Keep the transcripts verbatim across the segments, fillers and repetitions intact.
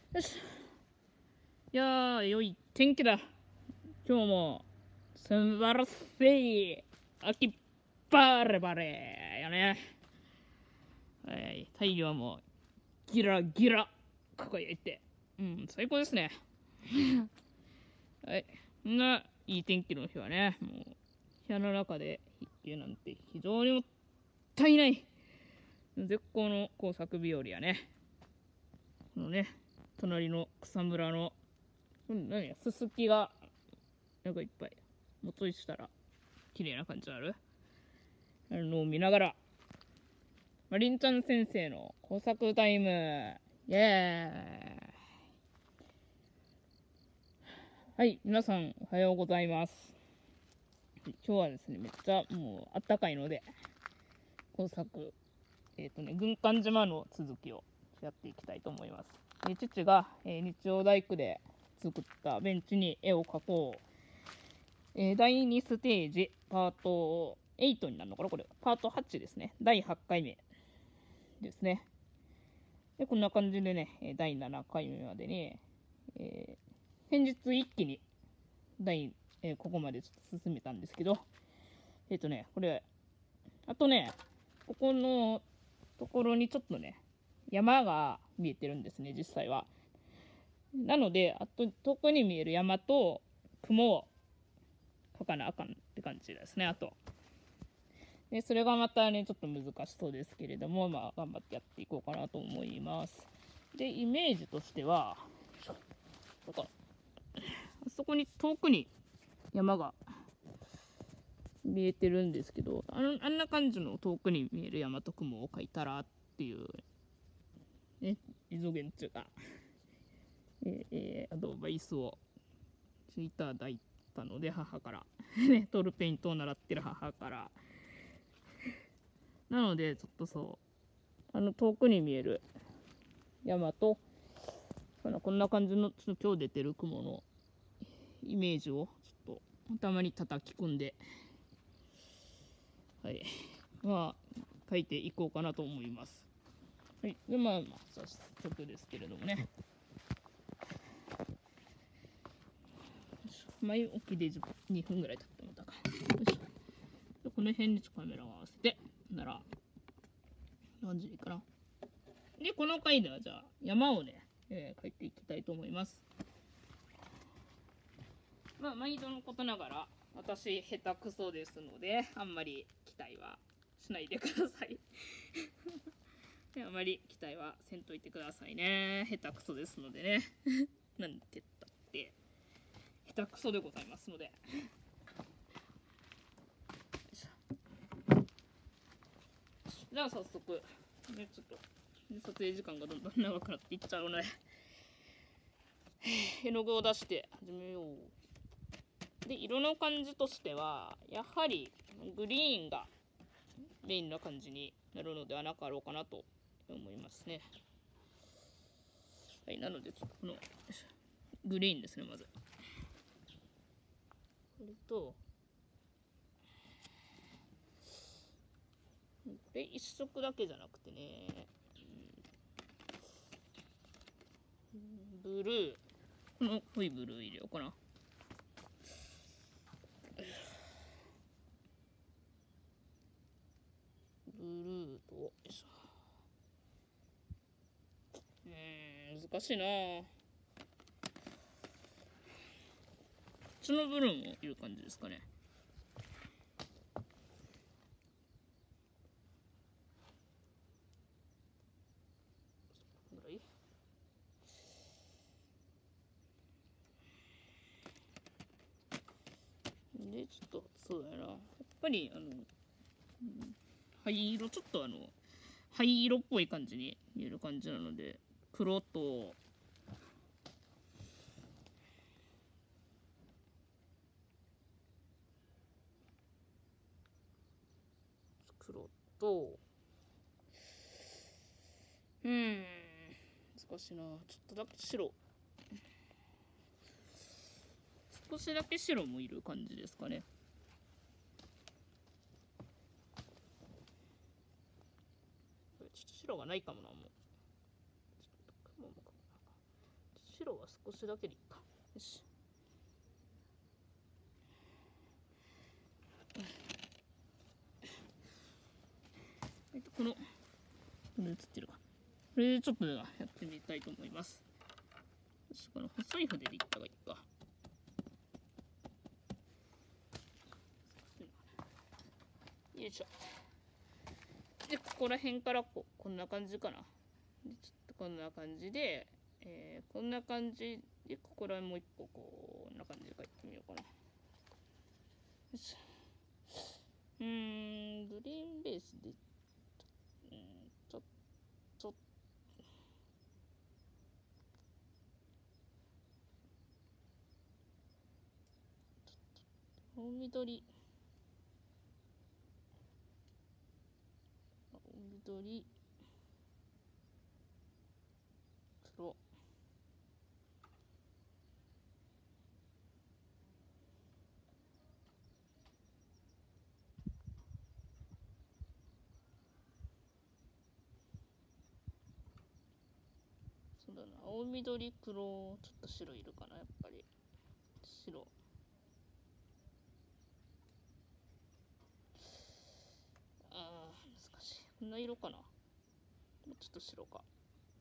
よし。いやー、良い天気だ。今日も、素晴らしい、秋バレバレやね。はい、太陽も、ギラギラ、輝いて、うん、最高ですね。はい。そんな、いい天気の日はね、もう、部屋の中で筆記なんて非常にもったいない。絶好の工作日和やね。このね、隣の草むらの、うん、何や、すすきが、なんかいっぱい、もといしたら、綺麗な感じあるあのを見ながら、まりんちゃん先生の工作タイム、イエーイ。はい、皆さん、おはようございます。今日はですね、めっちゃもうあったかいので、工作、えっ、ー、とね、軍艦島の続きをやっていきたいと思います。で父が、えー、日曜大工で作ったベンチに絵を描こう。えー、だいにステージ、パートはちになるのかなこれ。パートはちですね。だいはちかいめですね。で、こんな感じでね、だいななかいめまでに、えー、先日一気に、第、えー、ここまでちょっと進めたんですけど、えっ、ー、とね、これ、あとね、ここのところにちょっとね、山が見えてるんですね、実際は。なので、あと遠くに見える山と雲を描かなあかんって感じですね、あと。で、それがまたね、ちょっと難しそうですけれども、まあ、頑張ってやっていこうかなと思います。で、イメージとしては、なんか、あそこに遠くに山が見えてるんですけど、あのあんな感じの遠くに見える山と雲を描いたらっていう、ね、イゾゲンっていうか、えー、えー、アドバイスをいただいたので、母から、ね、トールペイントを習ってる母から。なので、ちょっとそう、あの遠くに見える山と、こんな感じのちょっと今日出てる雲のイメージをちょっと頭に叩き込んで、はい、まあ書いていこうかなと思います。はい、でまあまあ早速ですけれどもね。前置きでにふんぐらい経ってもたか。でこの辺にカメラを合わせて、なら何時いいかな。でこの回ではじゃあ山をね、えー、描いていきたいと思います。まあ毎度のことながら私下手くそですのであんまり期待はしないでくださいあまり期待はせんといてくださいね。下手くそですのでねなんて言ったって下手くそでございますのでじゃあ早速ねちょっと撮影時間がどんどん長くなっていっちゃうので絵の具を出して始めよう。で色の感じとしてはやはりグリーンがメインな感じになるのではなかろうかなと思いますね。はい、なのでこのグリーンですね。まずこれとこれ一色だけじゃなくてね、ブルー、この濃いブルー入れようかな。ブルーと、よいしょ。うーん、難しいなぁ。こっちのブルーもいる感じですかね。ぐらいで、ちょっと、そうだよな。やっぱり、あの、灰色、ちょっとあの、灰色っぽい感じに見える感じなので、黒と、黒と、うーん、難しいな。ちょっとだけ白。少しだけ白もいる感じですかね。ちょっと白がないかもな、もう。 白は少しだけでいいか。よし。えっと、この、これ映ってるか。これでちょっとやってみたいと思います。よし、この細い筆でいった方がいいか。よいしょ。で、ここら辺からこうこんな感じかな。でちょっとこんな感じで、えー、こんな感じで、ここらもう一個こんな感じで書いてみようかな。よいしょ。うーん、グリーンベースで、うん、ちょっと、青緑、青緑、黒。そうだな、青緑、黒、ちょっと白いるかな、やっぱり。白。あー、難しい。こんな色かな。もうちょっと白か。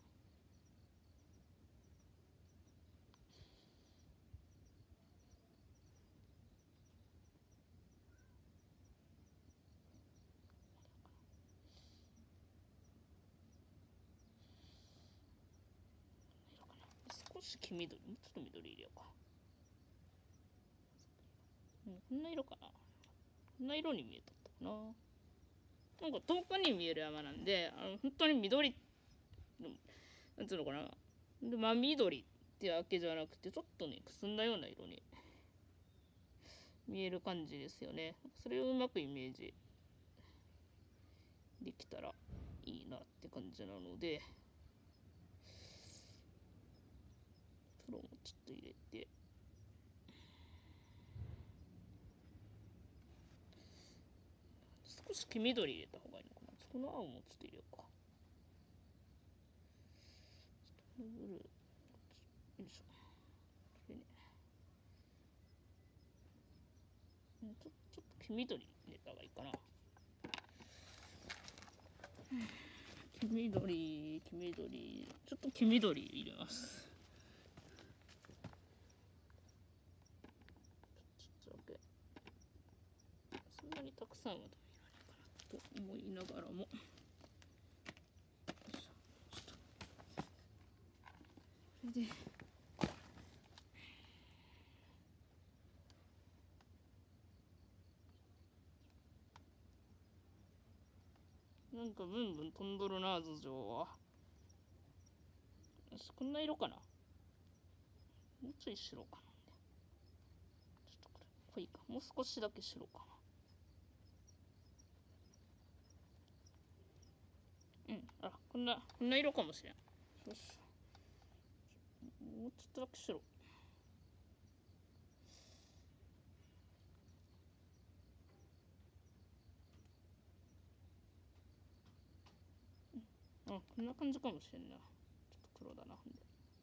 少し黄緑、もうちょっと緑入れようか。うん、こんな色かな。こんな色に見えとったかな。なんか遠くに見える山なんで、あの本当に緑、なんつうのかな。で、真緑ってわけじゃなくて、ちょっとね、くすんだような色に見える感じですよね。それをうまくイメージできたらいいなって感じなので、プロもちょっと入れて、少し黄緑入れた方がいいのかな。この青もちょっと入れようか。ブルー、よいしょ。これね。ちょちょっと黄緑入れた方がいいかな。黄緑、黄緑、ちょっと黄緑入れます。ちょっとだけ。そんなにたくさんはダメなのかなと思いながらも。それで。なんかブンブン飛んどるな、頭上は。よし、こんな色かな。もうちょい白かな。ちょっとこれ、濃いか。もう少しだけ白かな。うん、あ、こんな、こんな色かもしれん。よし。もうちょっとだけ白。うん、あ、こんな感じかもしれんな。ちょっと黒だな、ほんで。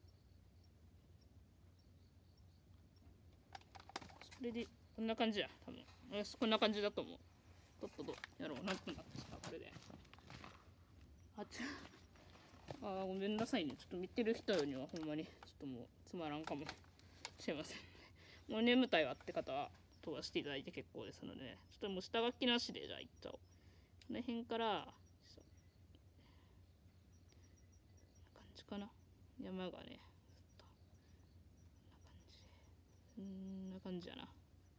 それで、こんな感じや、多分。よし、こんな感じだと思う。とっととやろう。なんとなってきた、これで。あちゃ。あー、ごめんなさいね。ちょっと見てる人にはほんまに、ちょっともうつまらんかもしれません。もう眠たいわって方は飛ばしていただいて結構ですので、ね、ちょっともう下書きなしで、じゃあいっちゃおう。この辺から、こんな感じかな。山がね、こんな感じで。こんな感じやな。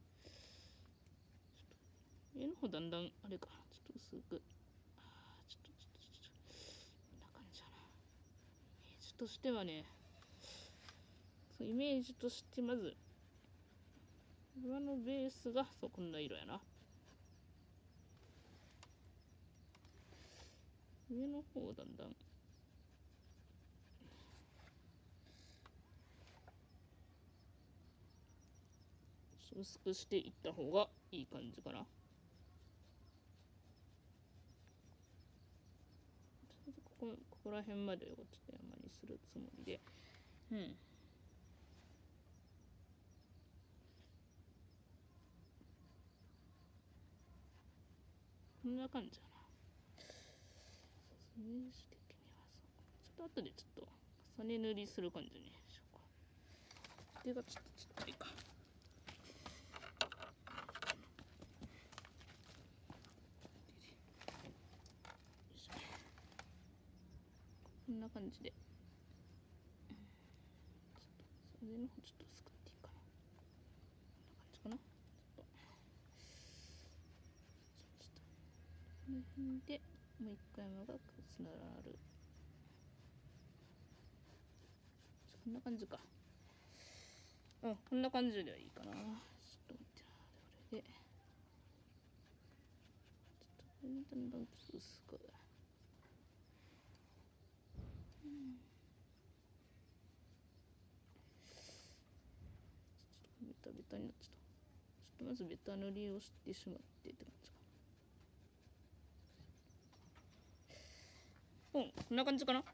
上の方だんだん、あれか、ちょっと薄く。あー、ちょっと、ちょっと、ちょっと、こんな感じやな。イメージとしてはね、そう、イメージとしてまず、岩のベースが、そう、こんな色やな。上の方だんだん、薄くしていった方がいい感じかな。ここここら辺までをちょっと山にするつもりで、うん。 こんな感じやな。イメージ的にはそう。ちょっと後でちょっと重ね塗りする感じにしようか。手がちょっとちっちゃいか。こんな感じで。上の方ちょっと薄くっていいかな。こんな感じかな。ちょっと。この辺でもう一回長くつながる。こんな感じか。うん、こんな感じではいいかな。ちょっと待ってな。これで。ちょっとだんだん薄く。うん。ベタベタになっちゃった。ちょっとまずベタ塗りをしてしまってって感じか。うん、こんな感じかな。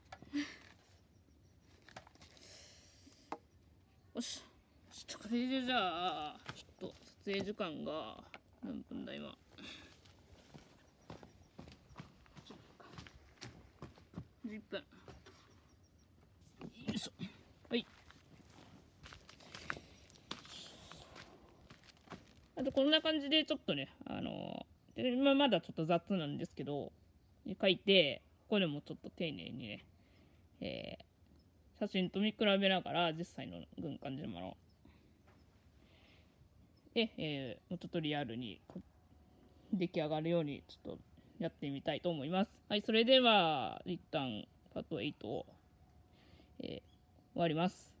よし。ちょっとこれでじゃあ、ちょっと撮影時間が何分だ今。じゅっぷん。よいしょ。はい。あとこんな感じでちょっとね、あのー、今まだちょっと雑なんですけど、書いて、ここでもちょっと丁寧にね、えー、写真と見比べながら実際の軍艦島の、で、えー、もうちょっとリアルに出来上がるようにちょっとやってみたいと思います。はい、それでは一旦パートエイトを、えー、終わります。